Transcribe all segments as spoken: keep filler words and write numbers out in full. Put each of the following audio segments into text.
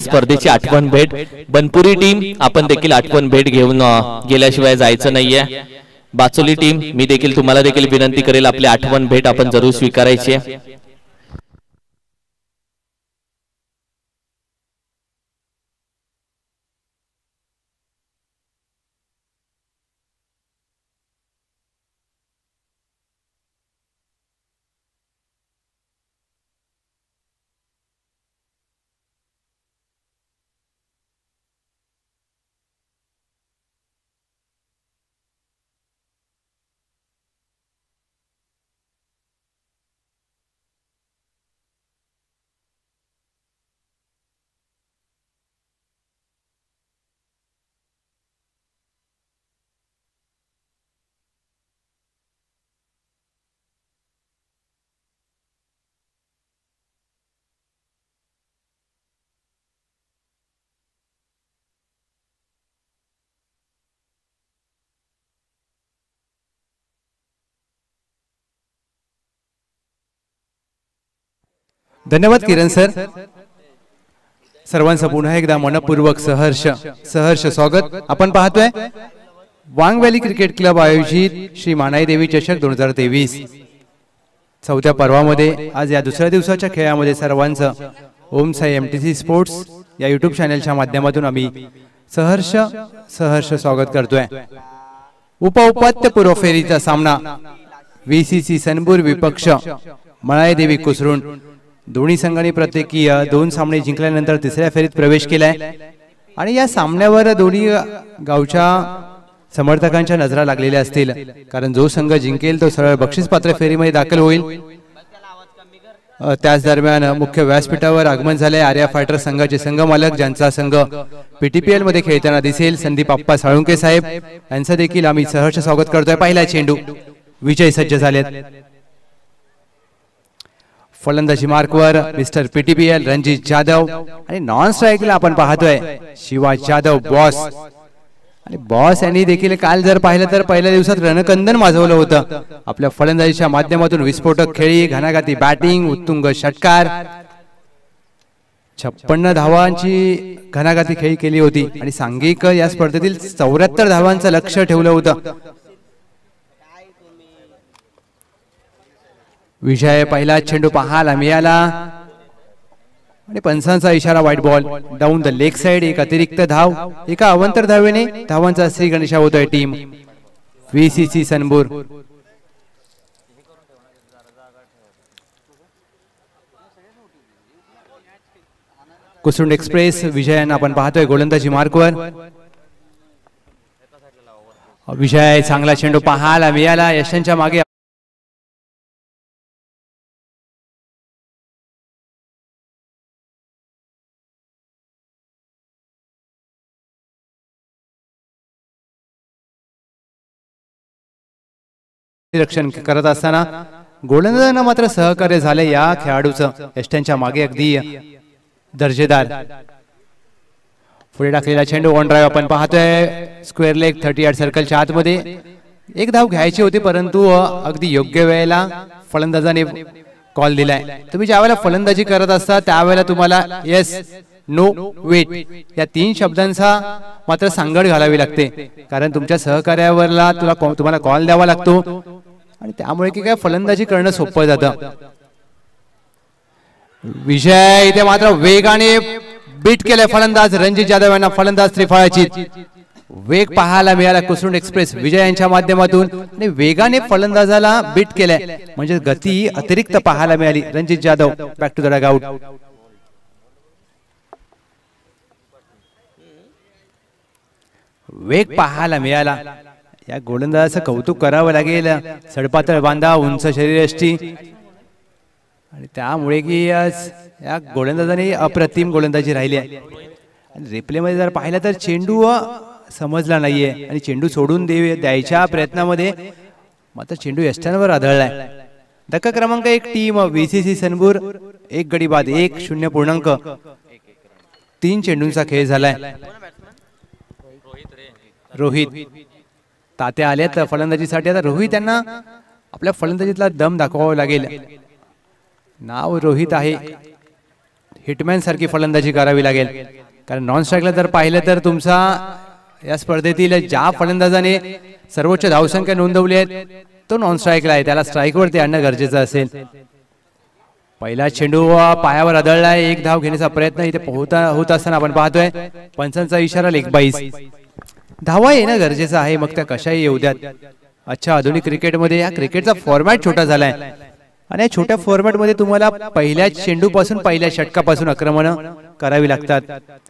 स्पर्धेची आठवण भेट बनपुरी टीम आपण देखील आठवण भेट घेऊन गेल्याशिवाय जायचं नाहीये। बाचोली टीम मी देखील तुम्हाला देखील विनंती करेल आपली आठवण भेट आपण जरूर स्वीकारायची आहे। धन्यवाद किरण सर। सर्वांचं पुन्हा एकदा मनपूर्वक सहर्ष सहर्ष स्वागत। आपण पाहतोय वांग व्हॅली क्रिकेट क्लब आयोजित श्री मानाई देवी चषक दोन हजार तेवीस चौथ्या पर्वामध्ये आज या दुसऱ्या दिवसाच्या खेळामध्ये सर्वांचं ओम साई एमटीसी स्पोर्ट्स या यूट्यूब चॅनलच्या माध्यमातून आम्ही सहर्ष सहर्ष स्वागत करतोय। उपउपात्यपूर्व फेरीचा सामना व्हीसीसी सनबूर विपक्ष मनाई देवी कुसरुंड दोन्ही संघांनी प्रत्येकी दोन सामने जिंकल्यानंतर तिसऱ्या फेरीत प्रवेश केलाय आणि या सामन्यावर दोन्ही गावच्या समर्थकांच्या नजरा लागलेल्या असतील, कारण जो संघ जिंकेल तो सरळ बक्षीसपात्र फेरीमध्ये दाखल होईल। त्याच दरम्यान मुख्य व्यासपीठावर आगमन झाले आर्या फायटर संघाचे संघ मालक ज्यांचा संघ पीटीपीएल मध्ये खेळताना दिसेल संदीप आप्पा साळुंके साहेब यांचं देखील आम्ही सहर्ष स्वागत करतोय। पहिला चेंडू विजय सज्ज झालेत। फलंदाजी मार्कवर मिस्टर पीटीपीएल रणजित जाधव आणि नॉन स्ट्राइकला आपण पाहतोय शिवा जाधव बॉस आणि बॉस यांनी देखील काल जर पाहिलं तर पहिल्या दिवसात रणकंदन माजवलं होतं। आपल्या फलंदाजीच्या माध्यमातून विस्फोटक खेळी घणाघाती बॅटिंग उत्तुंग षटकार छप्पन्न धावांची घणाघाती खेळी केली होती आणि सांघिक या स्पर्धेतील चौऱ्याहत्तर धावांचं लक्ष्य ठेवलं होतं। विजय पहिला चेंडू पाहायला मिळाला आणि पंचांचा इशारा white ball down the leg side एक अतिरिक्त धाव एका अवंतर धावेने धावांचा श्री गणेशा होतोय team VCC Sanbur. Kusund express विजयानं आपण पाहतोय गोलंदाजी मार्कवर विजय चांगला चेंडू पाहायला मिळाला यशांच्या मागे रक्षण करत असताना गोलंदाजांना मात्र सहकार्य झाले या खेळाडूचं यष्टांच्या मागे अगदी दर्जेदार। पुढे टाकलेला चेंडू ऑन ड्राइव्ह आपण पाहतोय स्क्वेअर लेग थर्टी यार्ड सर्कलच्या आतमध्ये एक धाव घ्यायची होती परंतु अगदी योग्य वेळेला फलंदाजाने कॉल दिलाय। तुम्ही ज्या वेळेला फलंदाजी करत असता त्यावेळेला तुम्हाला येस नो वेट या तीन शब्दांचा मात्र सांगड घालावी लागते, कारण तुमच्या सहकार्यावरला तुला तुम्हाला कॉल द्यावा लागतो आणि त्यामुळे की काय फलंदाजी करणं सोपं जातं। विजय इथे मात्र वेगाने बीट केले फलंदाज रणजित जाधव यांना फलंदाज त्रिफळाची वेग पाहायला मिळाला कुसुंड एक्सप्रेस विजय यांच्या माध्यमातून आणि वेगाने फलंदाजाला बीट केले म्हणजे गती अतिरिक्त पाहायला मिळाली। Ranjit Jadhav back to the dugout. वेग पाहायला मिळाला या गोलंदाजाचं कौतुक करावं लागेल। सडपातळ बांधा उंच शरीरयष्टी आणि त्यामुळे की या गोलंदाजाने अप्रतिम गोलंदाजी राहिली आहे। रिप्ले मध्ये जर पाहिलं तर चेंडू समजला नाहीये आणि चेंडू सोडून दे द्यायच्या प्रयत्नामध्ये मात्र चेंडू यष्टांवर आदळलाय। धक्का क्रमांक एक टीम व्हीसीसी सनबूर एक गडी बाद एक शून्य पूर्णांक तीन चेंडूंचा खेळ झालाय। रोहित तात्या आल्यात फलंदाजीसाठी आता रोहित यांना आपल्या फलंदाजीतला दम दाखवावा लागेल। नाव रोहित आहे हिटमॅन सारखी फलंदाजी करावी लागेल। कारण नॉन स्ट्राईकला जर पाहिलं तर तुमचा या स्पर्धेतील ज्या फलंदाजाने सर्वोच्च धावसंख्या नोंदवली आहे तो नॉन स्ट्राईकला आहे, त्याला स्ट्राईकवरती आणणं गरजेचं असेल. पहिला चेंडू पायावर आदळलाय, एक धाव घेण्याचा प्रयत्न इथे पोहता होत असताना आपण पाहतोय. पंचांचा इशारा लेग बाईस. धावा येणं गरजेचं आहे, मग त्या कशाही येऊ द्यात. अच्छा, आधुनिक क्रिकेटमध्ये या क्रिकेटचा फॉर्मॅट छोटा झालाय आणि या छोट्या फॉर्मॅटमध्ये तुम्हाला पहिल्या चेंडू पासून पहिल्या षटकापासून आक्रमण करावी लागतात.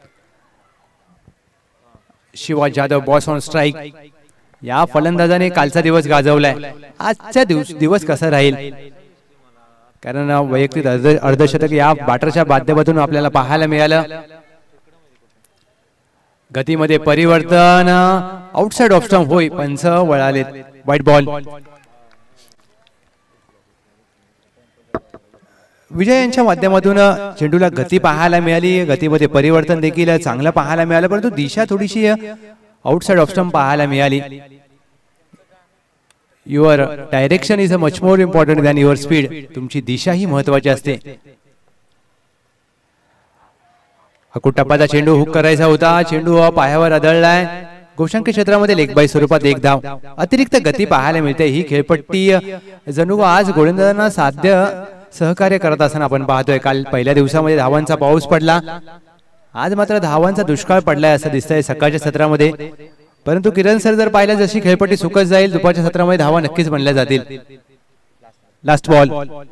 Shiva Jadhav boss on strike. या फलंदाजाने कालचा दिवस गाजवलाय, आजचा दिवस दिवस कसा राहील, कारण वैयक्तिक अर्धशतक या बॅटरच्या माध्यमातून आपल्याला पाहायला मिळालं. गतीमध्ये परिवर्तन, आउटसाइड ऑफ स्टंप. होय, पंच वळाले. White ball. विजय यांच्या माध्यमातून चेंडूला गती पाहायला मिळाली, गतीमध्ये परिवर्तन देखील चांगलं पाहायला मिळालं, परंतु दिशा थोडीशी आउटसाइड ऑफ स्टंप पाहायला मिळाली. Your direction is a much more important than your speed. तुमची दिशा ही महत्वाची असते. टप्प्याचा चेंडू हुक करायचा होता, चेंडू पायावर आदळलाय. गोशांक क्षेत्रामध्ये लेग बाय स्वरूपात एक धाव. अतिरिक्त गती पाहायला मिळते. ही खेळपट्टी जणू आज गोलंदाजांना साध्य सहकार्य करत असताना आपण पाहतोय. काल पहिल्या दिवसामध्ये धावांचा पाऊस पडला, आज मात्र धावांचा दुष्काळ पडलाय असं दिसतंय सकाळच्या सत्रामध्ये. परंतु किरण सर जर पाहिलं जशी खेळपट्टी सुकत जाईल दुपारच्या सत्रामध्ये धावा नक्कीच बनल्या जातील. Last ball.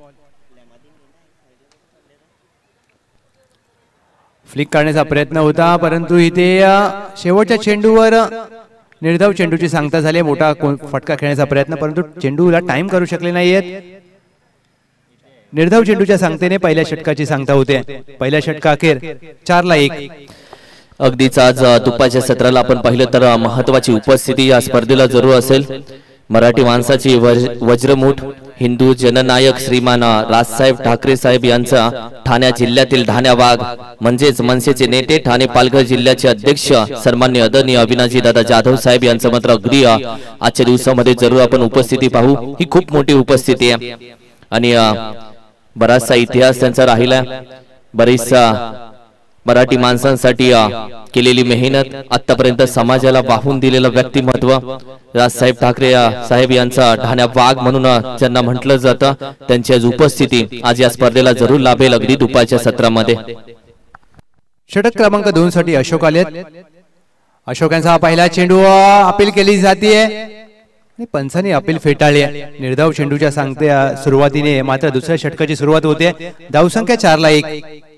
फ्लिक करण्याचा प्रयत्न होता, परंतु इथे शेवटच्या चेंडूवर निर्धाव चेंडूची सांगता झाली. मोठा फटका खेळण्याचा प्रयत्न, परंतु चेंडूला टाइम करू शकले नाहीयेत. निर्धाव चेंडूच्या सांगतेने पहिल्या षटकाची सांगता होते. पहिल्या षटका अखेर चारला एक. अगदीच आज दुपारच्या सत्राला आपण पाहिलं तर महत्वाची उपस्थिती या स्पर्धेला जरूर असेल. मराठी माणसाची वज्रमूठ हिंदू जननायक श्रीमान राजसाहेब ठाकरे साहेब यांचा ठाणे जिल्ह्यातील ठाण्या वाघ म्हणजेच मनसेचे नेते ठाणे पालघर जिल्ह्याचे अध्यक्ष सन्माननीय आदरणीय अविनाशी दादा जाधव साहेब यांचं मात्र अगदी आजच्या दिवसामध्ये जरूर आपण उपस्थिती पाहू. ही खूप मोठी उपस्थिती आहे आणि बराचसा इतिहास त्यांचा राहिला. बरीचसा मराठी माणसांसाठी केलेली मेहनत, आतापर्यंत समाजाला वाहून दिलेलं व्यक्तिमत्व राजसाहेब ठाकरे साहेब यांचा ठाण्या वाघ म्हणून ज्यांना म्हटलं जातं त्यांची आज उपस्थिती आज या स्पर्धेला जरूर लाभेल अगदी दुपारच्या सत्रामध्ये. षटक क्रमांक दोन साठी अशोक आलेत. अशोकांचा पहिला चेंडू अपील केली जाते, पंचांनी अपील फेटाळली. निर्धाव चेंडूच्या सांगते सुरुवातीने मात्र दुसऱ्या षटकाची सुरुवात होते. धावसंख्या चारला एक.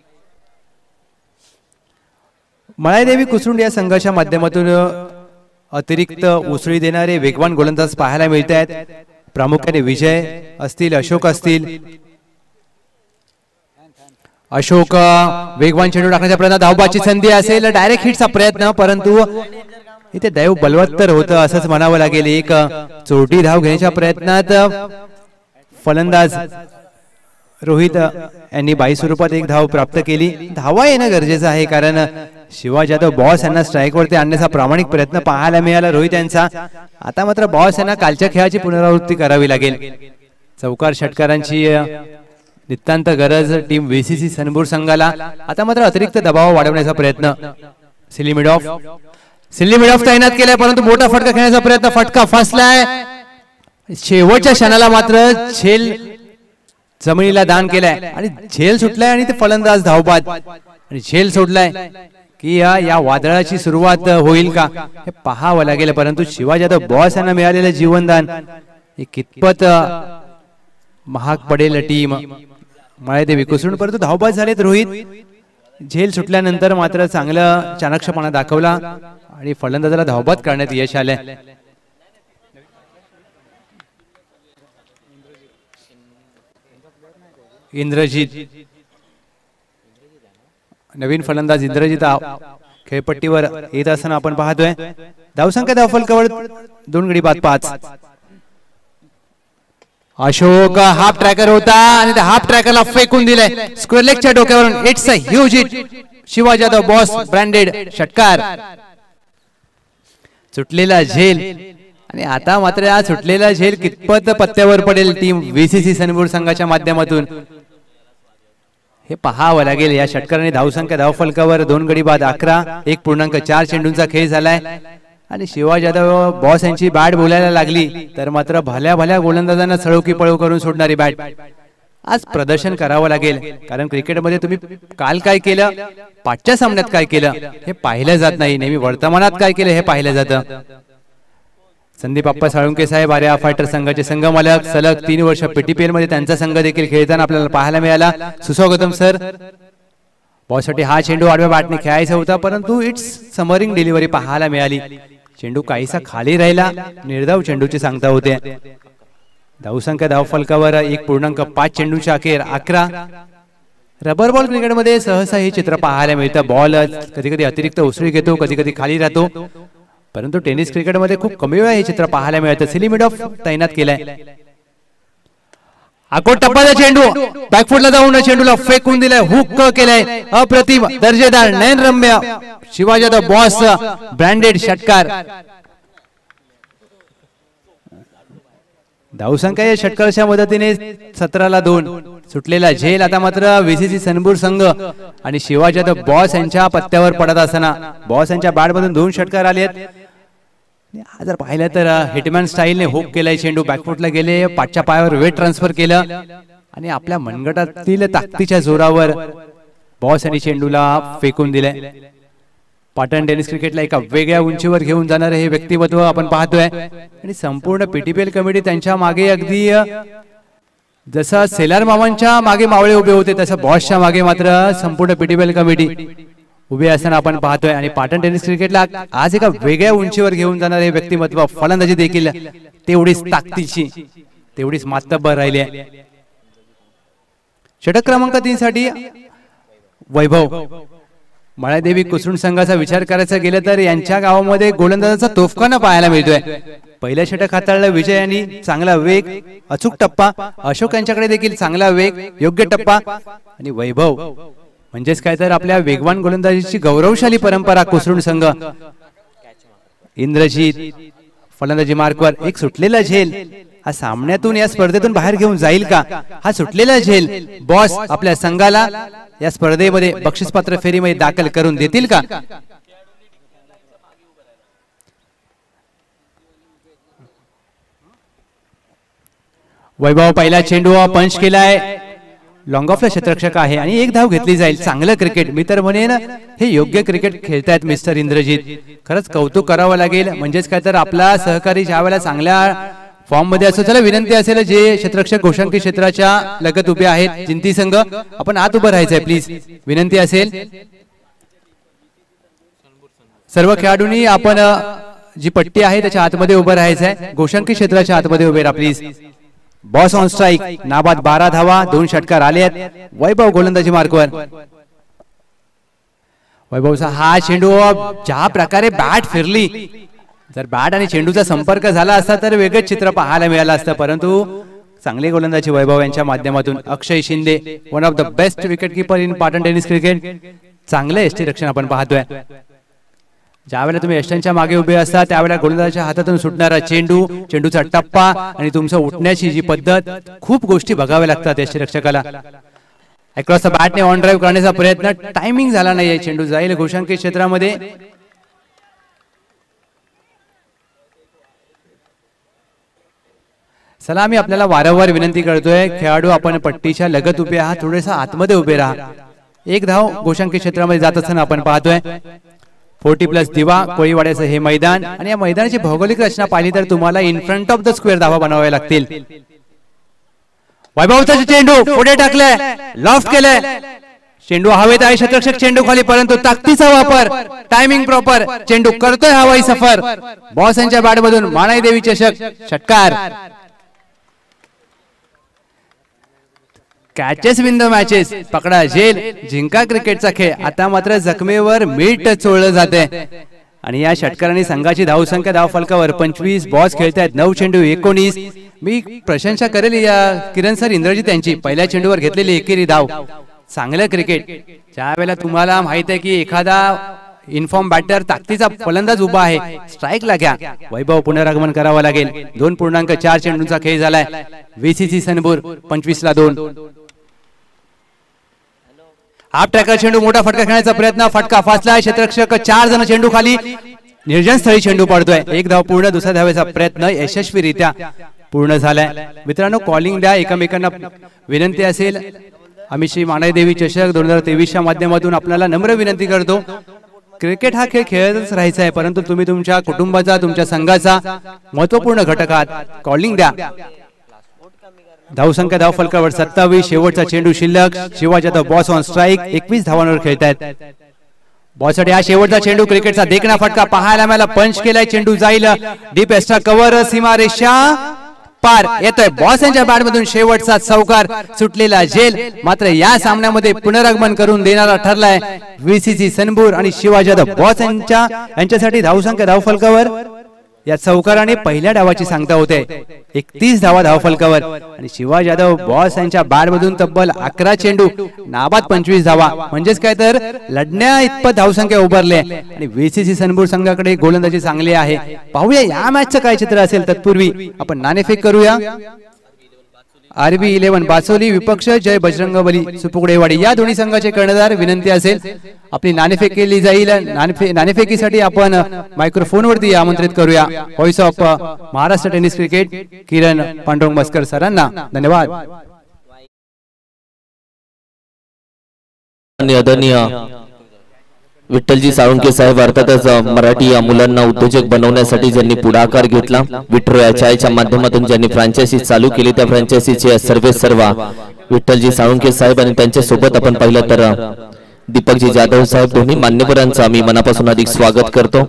मळादेवी कुसरुंड या संघाच्या माध्यमातून अतिरिक्त उसळी देणारे वेगवान गोलंदाज पाहायला मिळत आहेत. प्रामुख्याने विजय असतील, अशोक असतील. अशोक वेगवान चेंडू टाकण्याचा प्रयत्न, धावबाची संधी असेल, डायरेक्ट हिटचा प्रयत्न, परंतु इथे दैव बलवत्तर होतं असंच म्हणावं लागेल. एक चोटी धाव घेण्याच्या प्रयत्नात फलंदाज रोहित यांनी बाई स्वरूपात एक धाव प्राप्त केली. धावा येणं गरजेचं आहे कारण शिवा जाधव बॉस यांना स्ट्राईक वरती आणण्याचा प्रामाणिक प्रयत्न पाहायला मिळाला रोहित यांचा. आता मात्र बॉस यांना कालच्या खेळाची पुनरावृत्ती करावी लागेल. चौकार षटकारांची नितांत गरज टीम व्हीसीसी सनबूर संघाला. आता मात्र अतिरिक्त दबाव वाढवण्याचा प्रयत्न. Silly mid off silly mid off तैनात केलाय, परंतु मोठा फटका खेळण्याचा प्रयत्न, फटका फसलाय. शेवटच्या क्षणाला मात्र झेल जमिनीला दान केलाय आणि झेल सुटलाय आणि ते फलंदाज धावबाद आणि झेल सोडलाय की या या वादळाची सुरुवात होईल का हे पाहावं लागेल. परंतु शिवा जाधव बॉस यांना मिळालेलं जीवनदान हे कितपत महाग पडेल टीम मळादेवी कुसरुंड. परंतु धावबाद झालेत रोहित. झेल सुटल्यानंतर मात्र चांगलं चाणक्षपणा दाखवला आणि फलंदाजाला धावबाद करण्यात यश आले. इंद्रजीत नवीन फलंदाज इंद्रजीत खेळपट्टीवर येत असताना आपण पाहतोय. धावसंख्या धावफलकावर दोन गडी बाद पाच. अशोक हाफ ट्रॅकर होता आणि त्या हाफ ट्रॅकरला फेकून दिलंय स्क्वेअर लेगच्या डोक्यावरून. It's a huge hit. Shiva Jadhav boss branded षटकार. सुटलेला झेल आणि आता मात्र हा सुटलेला झेल कितपत पत्त्यावर पडेल टीम व्हीसीसी सनबूर संघाच्या माध्यमातून हे पाहावं लागेल. या षटकाराने धावसंख्या धावफलकावर दोन गडी बाद अकरा, एक पूर्णांक चार चेंडूंचा खेळ झालाय आणि शिवाजी यादव बॉस यांची बॅट बोलायला लागली तर मात्र भल्या भल्या गोलंदाजांना सळो की पळो करून सोडणारी बॅट. आज प्रदर्शन करावं लागेल कारण क्रिकेटमध्ये तुम्ही काल काय केलं, पाचच्या सामन्यात काय केलं हे पाहिलं जात नाही, नेहमी वर्तमानात काय केलं हे पाहिलं जातं. संदीप आप्पा साळुंके साहेब आर्या फायटर संघाचे संघ मालक, सलग तीन वर्ष पीटीपीएल मध्ये त्यांचा संघ देखील खेळताना आपल्याला पाहायला मिळाला. सुस्वागतम सर. बॉससाठी हा चेंडू आडव्या बॅटने खेळायचा होता परंतु इट्स समरिंग डिलिव्हरी पाहायला मिळाली. चेंडू काहीसा खाली राहिला, निर्धाव चेंडूची सांगता होते. धावसंख्या धावफलकावर एक पूर्णांक पाच चेंडूच्या अखेर अकरा. रबर बॉल क्रिकेटमध्ये सहसा हे चित्र पाहायला मिळतं. बॉल कधी कधी अतिरिक्त उसळी घेतो, कधी कधी खाली राहतो, परंतु टेनिस क्रिकेटमध्ये खूप कमी वेळा हे चित्र पाहायला मिळतं. सिली मिड ऑफ तैनात केलाय. आकोट टप्पाचा चेंडू बॅकफुटला जाऊन चेंडूला फेकून दिलाय, हुक केलाय, अप्रतिम दर्जेदार नयनरम्य शिवाजी यादव बॉस ब्रँडेड षटकार. धावसंख्या या षटकाराच्या मदतीने सतराला दोन. सुटलेला झेल आता मात्र व्हीसीसी सनपूर संघ आणि शिवाजी यादव बॉस यांच्या पत्त्यावर पडत असताना बॉस यांच्या बॅटमधून दोन षटकार आलेत. जर पाहिलं तर हिटमॅन स्टाईलने हुक केलाय, चेंडू बॅकफुटला गेले, पाठच्या पायावर वेट ट्रान्सफर केलं आणि आपल्या मनगटातील ताकदीच्या जोरावर बॉस यांनी चेंडूला फेकून दिले. पाटण टेनिस क्रिकेटला एका वेगळ्या उंचीवर घेऊन जाणारे हे व्यक्तिमत्व आपण पाहतोय आणि संपूर्ण पीटीपीएल कमिटी त्यांच्या मागे अगदी जसं सेलार मामांच्या मागे मावळे उभे होते तसं बॉसच्या मागे मात्र संपूर्ण पीटीपीएल कमिटी उभे असताना आपण पाहतोय. आणि पाटण टेनिस क्रिकेटला आज एका वेगळ्या उंचीवर घेऊन जाणारे हे व्यक्तिमत्व, फलंदाजी देखील तेवढीच ताकदीची, तेवढीच मातब्बर राहिली आहे. षटक क्रमांक तीन साठी वैभव. मळादेवी कुसरुण संघाचा विचार करायचा गेला तर यांच्या गावामध्ये गोलंदाजाचा तोफखाना पाहायला मिळतोय. पहिल्या षटक हाताळलं विजय यांनी, चांगला वेग, अचूक टप्पा. अशोक यांच्याकडे देखील चांगला वेग, योग्य टप्पा. आणि वैभव म्हणजेच काय तर आपल्या वेगवान गोलंदाजीची गौरवशाली परंपरा कुसरुण संघ. इंद्रजीत फलंदाजी मार्कवर, एक सुटलेला झेल. हा सामन्यातून या स्पर्धेतून बाहेर घेऊन जाईल का? हा सुटलेला झेल बॉस आपल्या संघाला या स्पर्धेमध्ये बक्षीसपात्र फेरीमध्ये दाखल करून देतील का? वैभव पहिला चेंडू पंच केलाय, लॉंग ऑफला क्षेत्ररक्षक आहे आणि एक धाव घेतली जाईल. चांगलं क्रिकेट, मी तर म्हणेन हे योग्य क्रिकेट खेळतायत मिस्टर इंद्रजीत. खरंच कौतुक करावं लागेल. म्हणजेच काय तर आपला सहकारी ज्या वेळेला चांगल्या फॉर्म मध्ये असो, त्याला विनंती असेल जे क्षेत्ररक्षक घोषांकी क्षेत्राच्या लगत उभे आहेत जिंती संघ, आपण आत उभं राहायचंय प्लीज, विनंती असेल. सर्व खेळाडूंनी आपण जी पट्टी आहे त्याच्या आतमध्ये उभं राहायचंय, घोषांकी क्षेत्राच्या आतमध्ये उभे राहा प्लीज. बॉस ऑन स्ट्राइक, नाबाद बारा धावा, दोन षटकार आले आहेत. वैभव गोलंदाजी मार्कवर. वैभवचा हा चेंडू ज्या प्रकारे बॅट फिरली, जर बॅट आणि चेंडूचा संपर्क झाला असता तर वेगळंच चित्र पाहायला मिळालं असतं, परंतु चांगले गोलंदाजी वैभव यांच्या माध्यमातून. Akshay Shinde, one of the best wicket keeper in Patan tennis cricket. चांगलं यष्टी रक्षण आपण पाहतोय. ज्यावेळेला तुम्ही यष्टांच्या मागे उभे असता त्यावेळेला गोलंदाजाच्या हातातून सुटणारा चेंडू, चेंडूचा टप्पा आणि तुमचं उठण्याची जी पद्धत, खूप गोष्टी बघाव्या लागतात यष्टी रक्षकाला. अक्रॉस द बॅटने ऑन ड्राईव्ह करण्याचा प्रयत्न, टायमिंग झाला नाहीये, चेंडू जाईल घोषांकी क्षेत्रामध्ये. चला, आम्ही आपल्याला वारंवार विनंती करतोय, खेळाडू आपण पट्टीच्या लगत उभे आहात, थोडेसा आतमध्ये उभे राहा. एक धाव घोषांकी क्षेत्रामध्ये जात असताना आपण पाहतोय. फोर्टी प्लस दिवा कोळीवाड्याचं हे मैदान आणि या मैदानाची भौगोलिक रचना पाहिली तर तुम्हाला in front of the square धावा बनवाव्या लागतील. वैभवचा चेंडू पुढे टाकलाय, लॉफ्ट केलाय, चेंडू हवेत आहे, क्षेत्ररक्षक चेंडू खाली, परंतु ताकदीचा वापर, टायमिंग प्रॉपर, चेंडू करतोय हवाई सफर. बॉस यांच्या बॅटमधून मानाई देवी चषक षटकार. कॅचेस विन द मॅचेस, पकडा झेल, जिंका क्रिकेटचा खेळ. आता मात्र जखमेवर मीठ चोळलं जाते आणि या षटकारांनी संघाची धावसंख्या धाव फलकावर पंचवीस. बॉस खेळतायत नऊ चेंडू एकोणीस. मी प्रशंसा करेल या किरण सर इंद्रजीत यांची, पहिल्या चेंडूवर घेतलेली एकेरी धाव. चांगलं क्रिकेट. ज्या वेळेला तुम्हाला माहित आहे की एखादा इन्फॉर्म बॅटर ताकदीचा फलंदाज उभा आहे, स्ट्राईकला घ्या. वैभव पुनरागमन करावं लागेल. दोन पूर्णांक चार चेंडूंचा खेळ झालाय. व्हीसीसी सनपूर पंचवीस ला दोन. हाफ ट्रॅकर चेंडू मोठा फटका खेळण्याचा प्रयत्न, फटका फासलाय, क्षेत्ररक्षक चार जण चेंडू खाली, निर्जन स्थळी चेंडू पडतोय, एक धाव पूर्ण, दुसऱ्या धावेचा प्रयत्न यशस्वीरित्या पूर्ण झालाय. मित्रांनो कॉलिंग द्या, एकमेकांना विनंती असेल. आम्ही श्री मानाई देवी चषक दोन हजार तेवीसच्या माध्यमातून आपल्याला नम्र विनंती करतो, क्रिकेट हा खेळ खेळतच राहायचा आहे, परंतु तुम्ही तुमच्या कुटुंबाचा तुमच्या संघाचा महत्वपूर्ण घटक आहात. कॉलिंग द्या. धावसंख्या धाव फलकावर सत्तावीस, शेवटचा चेंडू शिल्लक, Shivaji Yadav boss on strike, एकवीस धावांवर खेळतायत. बॉससाठी हा शेवटचा चेंडू, क्रिकेटचा देखणा फटका पाहायला मिळाला, पंच केलाय, चेंडू जाईल डीप एक्स्ट्रा कव्हर, सीमारेषा पार येतोय. बॉस यांच्या बॅट मधून शेवटचा चौकार, सुटलेला झेल. मात्र या सामन्यामध्ये पुनरागमन करून देणारा ठरलाय व्हीसीसी सनबूर आणि शिवाजी यादव बॉस यांच्या यांच्यासाठी धावसंख्या धाव फलकावर या चौकाराने पहिल्या डावाची सांगता होते, एकतीस धावा धाव फलकावर. आणि शिवाजी यादव बॉस यांच्या बॅट मधून तब्बल अकरा चेंडू, नाबाद पंचवीस धावा, म्हणजेच काय तर लढण्या इतपत धावसंख्या उभारले. आणि व्हीसीसी सनबूर संघाकडे गोलंदाजी चांगली आहे. पाहूया या मॅचचं काय चित्र असेल. तत्पूर्वी आपण नाणेफेक करूया. आरबी इलेव्हन बाचोली विपक्ष जय बजरंगबली सुपुगडेवाडी या दोन्ही संघाचे कर्णधार. विनंती असेल आपली नाणेफेक केली जाईल. नाणेफे नाणेफेकीसाठी आपण मायक्रोफोनवरती आमंत्रित करूया voice of Maharashtra tennis cricket Kiran Pandurang Maskar सरांना. धन्यवाद. आदरणीय विठ्ठलजी साळुंके साहेब अर्थातच मराठी या मुलांना उद्योजक बनवण्यासाठी ज्यांनी पुढाकार घेतला, विट्रो या चायच्या माध्यमातून ज्यांनी फ्रँचायझी चालू केली, त्या फ्रँचायझीचे सर्वे सर्व विठ्ठलजी साळुंके साहेब आणि त्यांच्या सोबत आपण पाहिलं तर दीपकजी जाधव साहेब, दोन्ही मान्यवरांचं आम्ही मनापासून अधिक स्वागत करतो.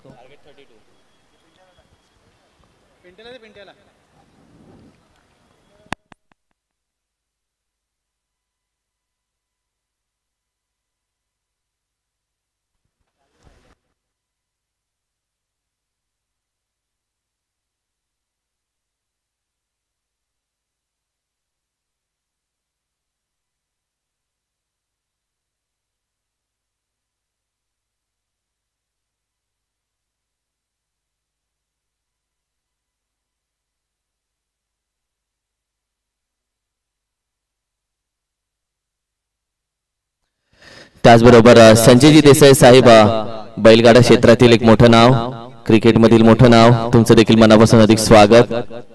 त्याचबरोबर संजयजी देसाई साहेब, बैलगाडा क्षेत्रातील एक मोठं नाव, क्रिकेटमधील मोठं नाव, तुमचं देखील मनापासून अधिक स्वागत.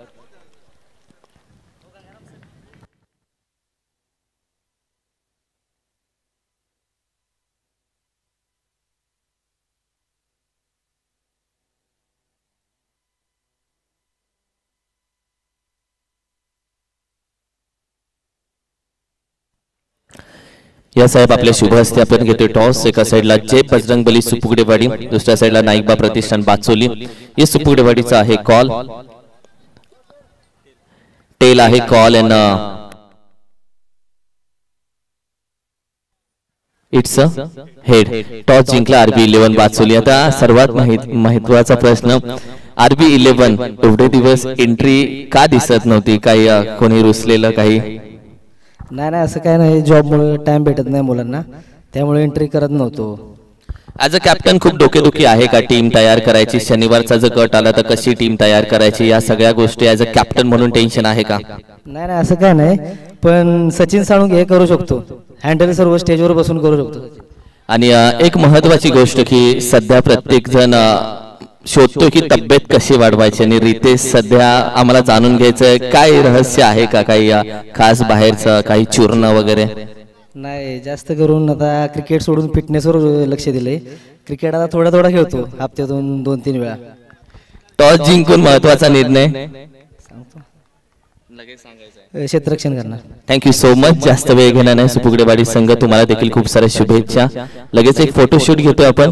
या साहेब आपल्या शुभ हस्ते आपण घेतोय टॉस. एका साइडला जय बजरंगबली सुपुगडेवाडी, दुसऱ्या साइडला नाईकबा प्रतिष्ठान बाचोली. हे सुपुगडेवाडीचा आहे कॉल, टेल आहे call and it's a head. टॉस जिंकला आरबी इलेव्हन बाचोली. आता सर्वात महत्वाचा प्रश्न, आरबी इलेव्हन एवढे दिवस एंट्री का दिसत नव्हती? काही कोणी रुसलेलं काही? नाही नाही असं काय नाही, जॉबमुळे टाइम भेटत नाही मुलांना, त्यामुळे एंट्री करत नव्हतो. ॲज अ कॅप्टन खूप डोकेदुखी आहे का टीम तयार करायची? शनिवारचा जर गट आला तर कशी टीम तयार करायची, या सगळ्या गोष्टी ॲज अ कॅप्टन म्हणून टेन्शन आहे का? नाही नाही असं काय नाही, पण सचिन साळुंके हे करू शकतो, हँडल सर्व स्टेजवर बसून करू शकतो. आणि एक महत्वाची गोष्ट की सध्या प्रत्येक जण शोधतो की तब्येत कशी वाढवायची, आणि रितेश सध्या आम्हाला जाणून घ्यायचंय काय रहस्य आहे का, काही खास बाहेरचं काही चूर्ण वगैरे? नाही, जास्त करून आता क्रिकेट सोडून फिटनेसवर लक्ष दिले. क्रिकेट आता थोडा थोडा खेळतो, हप्त्यातून दोन तीन वेळा. टॉस जिंकून महत्वाचा निर्णय क्षेत्ररक्षण करणार. Thank you so much. जास्त वेळ घेणार नाही. सुपुगडेवाडी संघ तुम्हाला देखील खूप साऱ्या शुभेच्छा. लगेच एक फोटोशूट घेतोय आपण.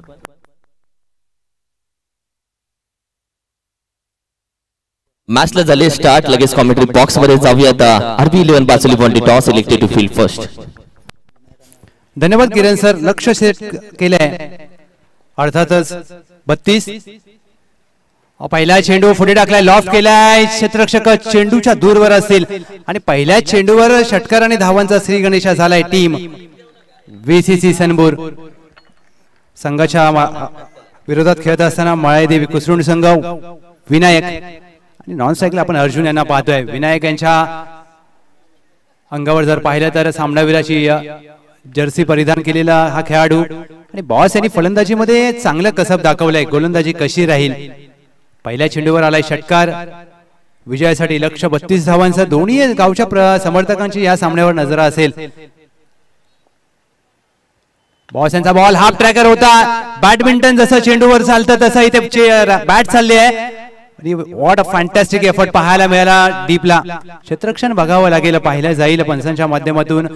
मॅचला झाले स्टार्ट. लगेच कॉमेंट्री बॉक्स मध्ये जाऊया. आता RB eleven Bacholi won the toss, elected to field first. धन्यवाद किरण सर. लक्ष सेट केलंय अर्थातच बत्तीस. पहिला चेंडू पुढे टाकलाय, लॉफ्ट केलाय, क्षेत्ररक्षक चेंडूच्या दूरवर असतील आणि पहिल्या चेंडूवर षटकार धावांचा श्री गणेशा झालाय. टीम व्हीसीसी सनबूर संघाच्या विरोधात खेळत असताना मळाईदेवी कुसरुंड संघ विनायक आणि नॉन स्ट्राईकला आपण अर्जुन यांना पाहतोय. विनायक यांच्या अंगावर जर पाहिलं तर सामनावीराची जर्सी परिधान केलेला हा खेळाडू आणि बॉस यांनी फलंदाजीमध्ये चांगलं कसब दाखवलंय. गोलंदाजी कशी राहील. पहिल्या चेंडूवर आलाय षटकार. विजयासाठी लक्ष बत्तीस धावांचा दोन्ही गावच्या समर्थकांची या सामन्यावर नजर असेल. बॉस यांचा बॉल हाफ ट्रॅकर होता. बॅडमिंटन जसं चेंडूवर चालतं तसं इथे बॅट चालली आहे. व्हॉट अ फॅन्टॅस्टिक एफर्ट पाहायला मिळाला डीपला. क्षेत्ररक्षण बघावं लागेल, पाहिलं जाईल पंचांच्या माध्यमातून.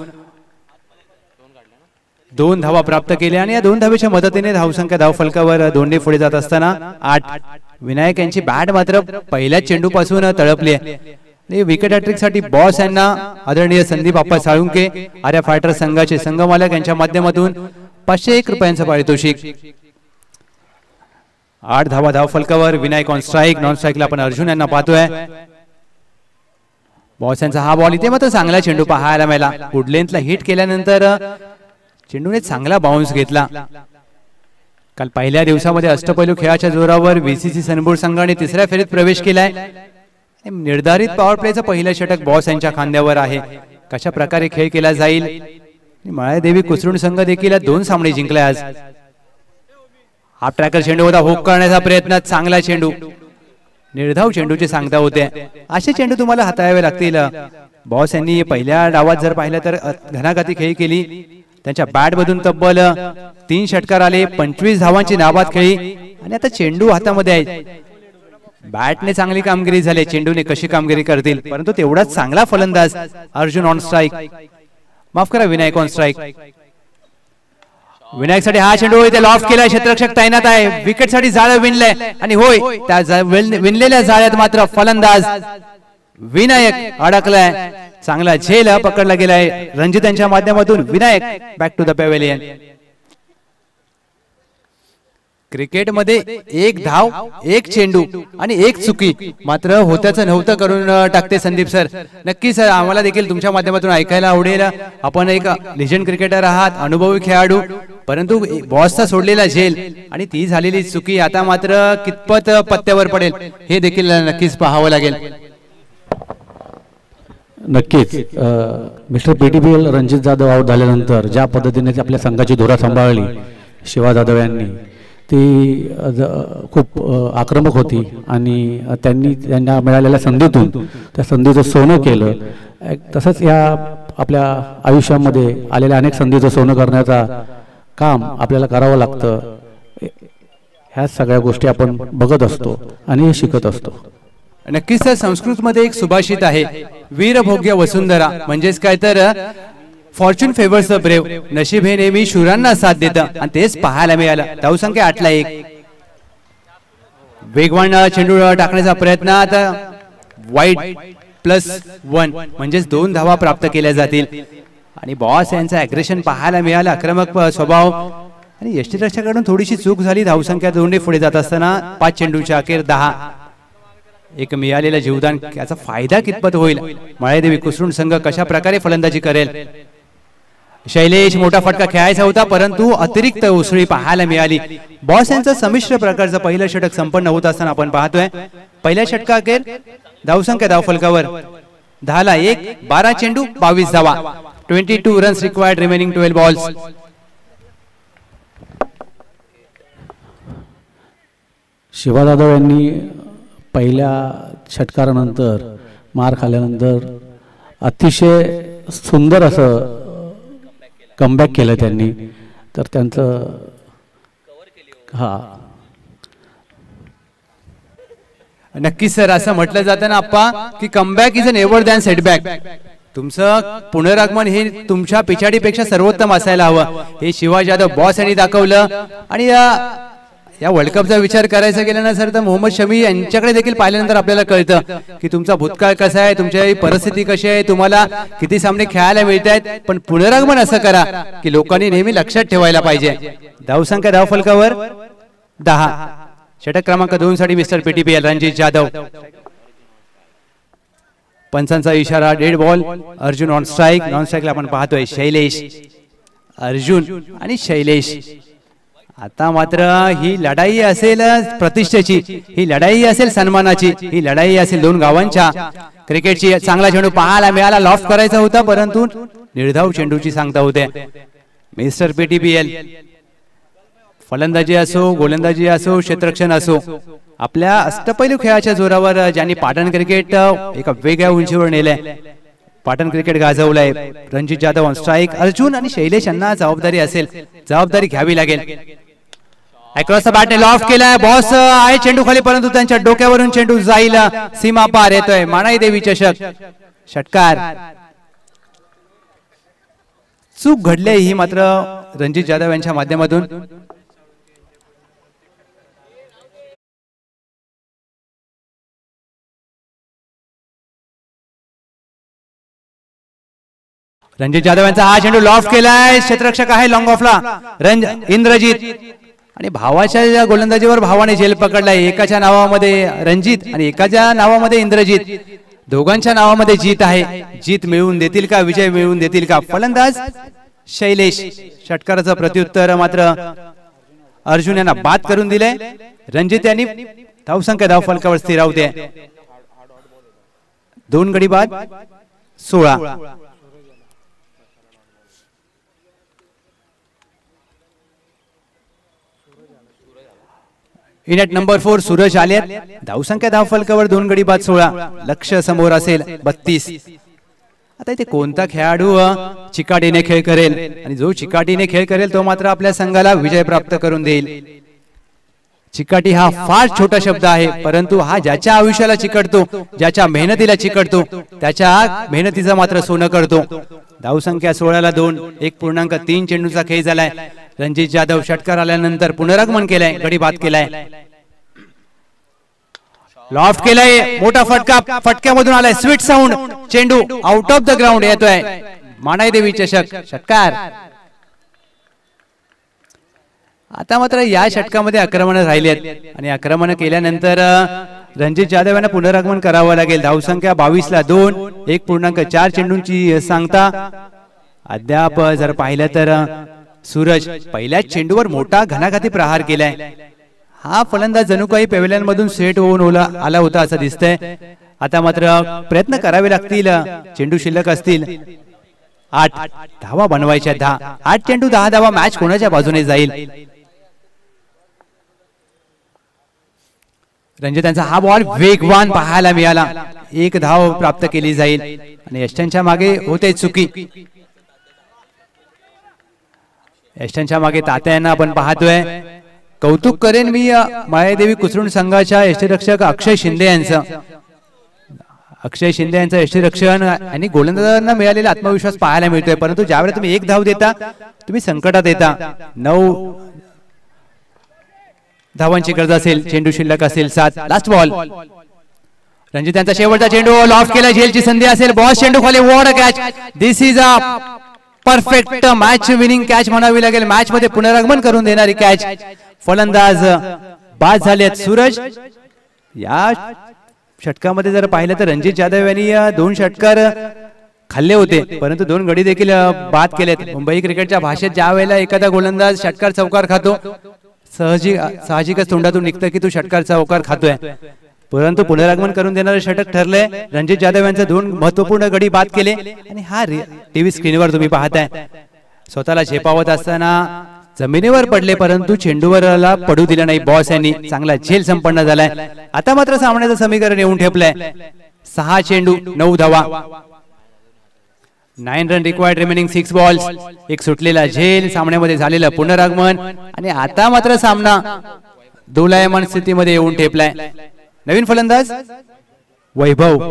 दोन धावा प्राप्त केल्या आणि या दोन धावेच्या मदतीने धावसंख्या धाव फलकावर दोन्ही पुढे जात असताना आठ. विनायक यांची बॅट मात्र पहिल्याच चेंडू पासून तळपली आहे. विकेट हॅट्रिक साठी बॉस यांना आदरणीय संदीप आप्पा साळुंके आर्या फायटर संघाचे संघमालक यांच्या माध्यमातून पाचशे एक रुपयांचं पारितोषिक. आठ धावा धाव फलकावर. Vinayak on strike. नॉन स्ट्राईकला आपण अर्जुन यांना पाहतोय. बॉस यांचा हा बॉल इथे मात्र चांगला चेंडू पाहायला मिळाला. गुड लेंथला हिट केल्यानंतर चेंडूने चांगला बाउन्स घेतला. काल पहिल्या दिवसामध्ये अष्टपैलू खेळाच्या जोरावर व्हीसीसी सनबोर्ड संघाने तिसऱ्या फेरीत प्रवेश केलाय. निर्धारित पॉवर प्लेचं पहिलं षटक बॉस यांच्या खांद्यावर आहे. कशा प्रकारे खेळ केला जाईल. माळादेवी कुसरुण संघ देखील दोन सामने जिंकले आज. हाफ ट्रॅकर चेंडू होता. हुक करण्याचा प्रयत्न. चांगला चेंडू. निर्धाव चेंडूचे सांगता होते. असे चेंडू तुम्हाला हाताळावे लागतील. बॉस यांनी पहिल्या डावात जर पाहिलं तर घणाघाती खेळी केली. त्यांच्या बॅट मधून तब्बल तीन षटकार आले. पंचवीस धावांची नाबाद खेळी आणि आता चेंडू हातामध्ये आहे. बॅटने चांगली कामगिरी झाली. चेंडूने कशी कामगिरी करतील, परंतु तेवढाच चांगला फलंदाज अर्जुन ऑन स्ट्राईक. माफ करा, विनायक ऑन स्ट्राईक. विनायक साठी हा चेंडू इथे लॉफ्ट केलाय. क्षेत्ररक्षक तैनात आहे. विकेट साठी जाळं विणलंय आणि होय त्या विणलेल्या जाळ्यात मात्र फलंदाज विनायक अडकलाय. चांगला झेल पकडला गेलाय रणजित यांच्या माध्यमातून. Vinayak back to the pavilion. क्रिकेटमध्ये एक धाव, एक चेंडू आणि एक चुकी मात्र होत्याचं नव्हतं करून टाकते संदीप सर. नक्की सर, आम्हाला देखील तुमच्या माध्यमातून ऐकायला आवडेल. आपण एक लेजंड क्रिकेटर आहात, अनुभवी खेळाडू, परंतु बॉसचा सोडलेला झेल आणि ती झालेली चुकी आता मात्र कितपत पत्त्यावर पडेल हे देखील नक्कीच पाहावं लागेल. नक्कीच mister PTPL Ranjit Jadhav out झाल्यानंतर ज्या पद्धतीने आपल्या संघाची धुरा सांभाळली शिवा जाधव यांनी, ती खूप आक्रमक होती आणि त्यांनी त्यांना मिळालेल्या संधीतून त्या संधीचं सोनं केलं. तसंच या आपल्या आयुष्यामध्ये आलेल्या अनेक संधीचं सोनं करण्याचा काम आपल्याला करावं लागतं. ह्या सगळ्या गोष्टी आपण बघत असतो आणि शिकत असतो. नक्कीच सर, संस्कृत मध्ये एक सुभाषित आहे, वीरभोग्य वसुंधरा. म्हणजेच काय तर फॉर्च्यून फेवर्स द ब्रेव. नशीब हे नेहमी शूरांना साथ देतं आणि तेच पाहायला मिळालं. धावसंख्या आठला एक. वेगवान चेंडू टाकण्याचा प्रयत्न. आता वाईड प्लस वन म्हणजेच दोन धावा प्राप्त केल्या जातील आणि बॉस यांचं अग्रेशन पाहायला मिळालं. आक्रमक स्वभाव आणि यष्टीरक्षकाकडून थोडीशी चूक झाली. धावसंख्या दोन्ही पुढे जात असताना पाच चेंडूच्या अखेर दहा. एक मिळालेला जीवदान याचा फायदा कितपत होईल. माळेदेवी कुसरुण संघ कशा प्रकारे फलंदाजी करेल. शैलेश मोठा फटका खेळायचा होता परंतु अतिरिक्त उसळी पाहायला मिळाली. बॉस यांचं संमिश्र प्रकारचं पहिलं षटक संपन्न होत असताना आपण पाहतोय पहिल्या षटका अखेर धावसंख्या धाव फलकावर दहाला एक. बारा चेंडू बावीस धावा. Twenty two runs required remaining twelve balls. Shiva Jadhav यांनी पहिल्या षटकारानंतर मार खाल्ल्यानंतर अतिशय सुंदर असं कमबॅक केलं त्यांनी. तर त्यांचं हा नक्कीच सर, असं म्हटलं जातं ना आप्पा की comeback is a never than setback. तुमचं पुनरागमन हे तुमच्या पिछाडीपेक्षा सर्वोत्तम असायला हवं. हे शिवा जाधव बॉस यांनी दाखवलं. आणि या या वर्ल्ड कपचा विचार करायचा गेला ना सर तर मोहम्मद शमी यांच्याकडे देखील पाहिल्यानंतर आपल्याला कळतं की तुमचा भूतकाळ कसा आहे, तुमची परिस्थिती कशी आहे, तुम्हाला किती सामने खेळायला मिळत आहेत. पण पुनरागमन असं करा की लोकांनी नेहमी लक्षात ठेवायला पाहिजे. धावसंख्या धाव फलकावर दहा. षटक क्रमांक दोन साठी मिस्टर पीटीपीएल रणजित जाधव. पंचांचा इशारा dead ball. Arjun on strike. Non स्ट्राईकला आपण पाहतोय शैलेश. अर्जुन आणि शैलेश. आता मात्र ही लढाई असेल प्रतिष्ठेची, ही लढाई असेल सन्मानाची, ही लढाई असेल दोन गावांच्या क्रिकेटची. चांगला चेंडू पाहायला मिळाला. लॉफ्ट करायचा होता परंतु निर्धाव चेंडूची सांगता होते. मिस्टर पीटीपीएल फलंदाजी असो गोलंदाजी असो क्षेत्ररक्षण असो आपल्या अष्टपैलू खेळाच्या जोरावर ज्यांनी पाटण क्रिकेट एका वेगळ्या उंचीवर नेलंय पाटण क्रिकेट गाजवलंय रणजित जाधव ऑन स्ट्राईक अर्जुन आणि शैलेश यांना जबाबदारी असेल जबाबदारी घ्यावी लागेल अक्रॉस द बॅटने लॉफ केलाय बॉस आहे चेंडू खाली परंतु त्यांच्या डोक्यावरून चेंडू जाईल सीमा पार येतोय मानाई देवी चषक षटकार चूक घडली ही मात्र रणजित जाधव यांच्या माध्यमातून रणजित जाधव यांचा हा चेंडू लॉफ केलाय क्षेत्ररक्षक आहे लॉंग ऑफला रंज इंद्रजीत आणि भावाच्या गोलंदाजीवर भावाने झेल पकडलाय एकाच्या नावामध्ये रणजित आणि एकाच्या नावामध्ये इंद्रजीत दोघांच्या नावामध्ये जीत आहे जीत मिळवून देतील का विजय मिळवून देतील का फलंदाज शैलेश षटकाराचं प्रत्युत्तर मात्र अर्जुन यांना बाद करून दिले रणजित यांनी धावसंख्या धाव फलकावर स्थिरावते दोन गडी बाद सोळा in at number four Suraj आले धावसंख्या धाव फलकावर दोन गडी बाद सोळा लक्ष समोर असेल बत्तीस आता इथे कोणता खेळाडू चिकाटीने खेळ करेल आणि जो चिकाटीने खेळ करेल तो मात्र आपल्या संघाला विजय प्राप्त करून देईल चिकाटी हा फार छोटा शब्द आहे परंतु हा ज्याच्या आयुष्याला चिकटतो ज्याच्या मेहनतीला चिकटतो त्याच्या मेहनतीचा मात्र सोनं करतो धावसंख्या सोळाला दोन एक पूर्णांक तीन चेंडूचा खेळ झालाय रणजित जाधव षटकार आल्यानंतर पुनरागमन केलाय गडी बाद केलाय लॉफ्ट केलाय मोठा फटका फटक्यामधून आलाय स्वीट साऊंड चेंडू आउट ऑफ द ग्राउंड येतोय मानाई देवी चषक षटकार आता मात्र या षटकामध्ये आक्रमण राहिली आहेत आणि आक्रमण केल्यानंतर रणजित जाधव यांना पुनरागमन करावं लागेल धावसंख्या बावीस ला दोन एक पूर्णांक चार चेंडूंची सांगता अद्याप जर पाहिलं तर सूरज पहिल्याच चेंडूवर मोठा घणाघाती प्रहार केलाय हा फलंदाज जणू काही पॅव्हिलियन मधून सेट होऊन ओला आला होता असं दिसतंय आता मात्र प्रयत्न करावे लागतील चेंडू शिल्लक असतील आठ धावा बनवायच्या दहा आठ चेंडू दहा धावा मॅच कोणाच्या बाजूने जाईल रणजित यांचा हा बॉल वेगवान पाहायला मिळाला एक धाव प्राप्त केली जाईल आणि यष्टांच्या मागे होते चुकी यष्टांच्या मागे तात्यांना आपण पाहतोय कौतुक करेन मी मायादेवी कुसरुण संघाच्या यष्टीरक्षक अक्षय शिंदे यांचं अक्षय शिंदे यांचं यष्टीरक्षण आणि गोलंदाजांना मिळालेला आत्मविश्वास पाहायला मिळतोय परंतु ज्यावेळेला तुम्ही एक धाव देता तुम्ही संकटात येता नऊ धावांची गरज असेल चेंडू शिल्लक असेल सात लास्ट बॉल रणजित यांचा शेवटचा चेंडू लॉफ केला झेलची संधी असेल बॉस चेंडू खाली what catch this is a perfect match winning catch म्हणावी लागेल मॅच मध्ये पुनरागमन करून देणारी कॅच फलंदाज बाद झालेत सूरज या षटकामध्ये जर पाहिलं तर रणजित जाधव यांनी दोन षटकार खाल्ले होते परंतु दोन गडी देखील बाद केलेत मुंबई क्रिकेटच्या भाषेत ज्या वेळेला एखादा गोलंदाज षटकार चौकार खातो सहजी साहजिकच तोंडातून निघतं की तू षटकार चौकार खातोय परंतु पुनरागमन करून देणारे षटक ठरले रणजित जाधव यांचे दोन महत्वपूर्ण गडी बाद केले आणि हा टीव्ही स्क्रीनवर तुम्ही पाहताय स्वतःला झेपावत असताना जमिनीवर पडले परंतु चेंडूवरला पडू दिला नाही बॉस यांनी चांगला झेल संपन्न झालाय आता मात्र सामन्याचं समीकरण येऊन ठेपलंय सहा चेंडू नऊ धावा nine run required remaining six balls एक सुटलेला झेल सामन्यामध्ये झालेलं पुनरागमन आणि आता मात्र सामना दोलायमान स्थितीमध्ये येऊन ठेपलाय नवीन फलंदाज वैभव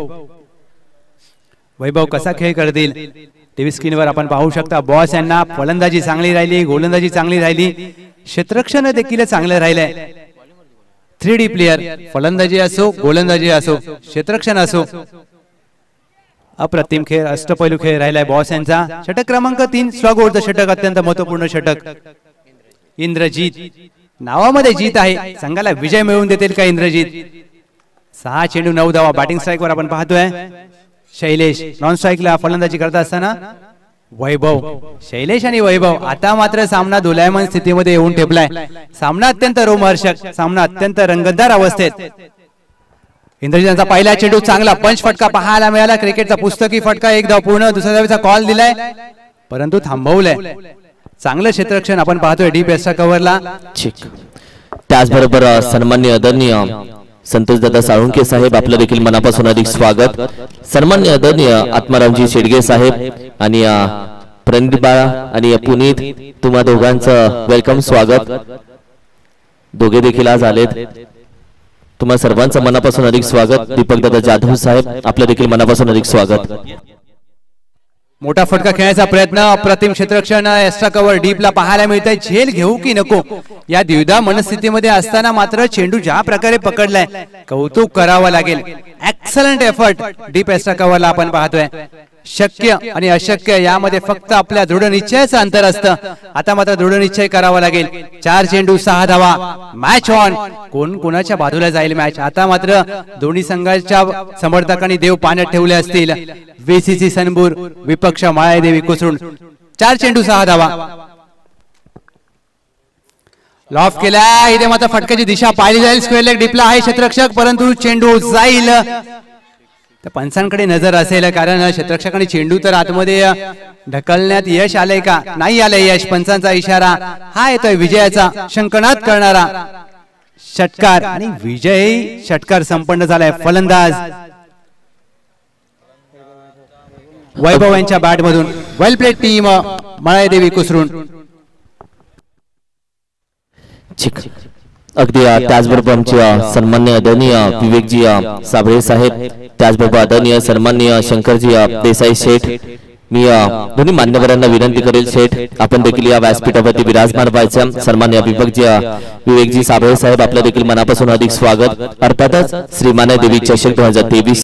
वैभव कसा खेळ करतील टीव्ही स्क्रीनवर आपण पाहू शकता बॉस यांना फलंदाजी चांगली राहिली गोलंदाजी चांगली राहिली क्षेत्ररक्षण देखील चांगलं राहिलंय थ्री डी प्लेयर फलंदाजी असो गोलंदाजी असो क्षेत्ररक्षण असो अप्रतिम खेळ अष्टपैलू खेळ राहिलाय बॉस यांचा षटक क्रमांक तीन स्लॉग ओव्हरचं षटक अत्यंत महत्वपूर्ण षटक इंद्रजीत नावामध्ये जीत आहे संघाला विजय मिळवून देतील का इंद्रजीत सहा चेंडू नऊ धावा बॅटिंग स्ट्राईक वर आपण पाहतोय शैलेश नॉन स्ट्राईकला फलंदाजी करत असताना वैभव शैलेश आणि वैभव आता मात्र सामना दोलायमान स्थितीमध्ये येऊन ठेपलाय सामना अत्यंत रोमहर्षक सामना अत्यंत रंगतदार अवस्थेत इंद्रजीतचा पहिला चेंडू चांगला पंच फटका पाहायला मिळाला क्रिकेटचा पुस्तकी फटका एक धाव पूर्ण दुसऱ्या धावेचा कॉल दिलाय परंतु थांबवलंय चांगलं क्षेत्ररक्षण आपण पाहतोय डीप एक्स्ट्रा कव्हरला. ठीक. त्याचबरोबर अ, सन्माननीय आदरणीय संतोष दादा साळुंके साहेब आपलं देखील मनापासून अधिक स्वागत. सन्माननीय आदरणीय आत्मारामजी शेडगे साहेब आणि अ, प्रणित बाळा आणि पुनीत तुम्हा दोघांचं वेलकम स्वागत. दोघे देखील आज आलेत. तुम्हा सर्वांचं मनापासून अधिक स्वागत. दीपक दादा जाधव साहेब आपलं देखील मनापासून अधिक स्वागत. मोठा फटका खेळण्याचा प्रयत्न, अप्रतिम क्षेत्ररक्षण, एक्स्ट्रा कव्हर डीपला पाहायला मिळतंय. झेल घेऊ की नको या द्विधा मनस्थितीमध्ये असताना मात्र चेंडू ज्या प्रकारे पकडलाय कौतुक करावं लागेल. एक्सलंट एफर्ट डीप एक्स्ट्रा कव्हरला आपण पाहतोय. शक्य आणि अशक्य यामध्ये फक्त आपल्या दृढ निश्चयाचं अंतर असतं. आता मात्र दृढ निश्चय करावा लागेल. चार चेंडू सहा धावा. Match on. कोण कोणाच्या बाजूला जाईल मॅच. आता मात्र दोन्ही संघाच्या समर्थकांनी देव पाण्यात ठेवले असतील. वेसीसी सनबूर विपक्ष माळादेवी कोसळून. चार चेंडू सहा धावा. लॉफ केला. इथे मात्र फटक्याची दिशा पाहिली जाईल. स्क्वेअर लेग डीपला आहे क्षेत्ररक्षक परंतु चेंडू जाईल. तर पंचांकडे नजर असेल कारण क्षेत्ररक्षकांनी चेंडू तर आतमध्ये ढकलण्यात यश आलंय का नाही आलंय यश. पंचांचा इशारा हा येतोय विजयाचा शंकनाद करणारा षटकार आणि विजयी षटकार संपन्न झालाय. फलंदाज वैभव यांच्या बॅट मधून. Well played team Maladevi Kusrun. अगदी त्याचबरोबर आमचे सन्मान्य आदरणीय विवेकजी साबळे साहेब, त्याचबरोबर आदरणीय सन्मान्य शंकरजी देसाई शेठ. मी दोन्ही मान्यवरांना विनंती करेल शेठ आपण देखील या व्यासपीठावरती विराजमान व्हायचं. सन्मान्य विवेकजी विवेकजी साबळे साहेब आपलं देखील मनापासून अधिक स्वागत. अर्थातच श्री मानादेवी चषक दोन हजार तेवीस